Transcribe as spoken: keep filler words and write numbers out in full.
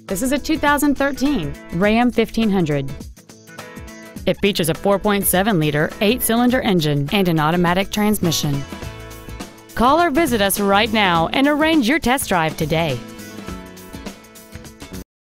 This is a two thousand thirteen Ram fifteen hundred. It features a four point seven liter eight-cylinder engine and an automatic transmission. Call or visit us right now and arrange your test drive today.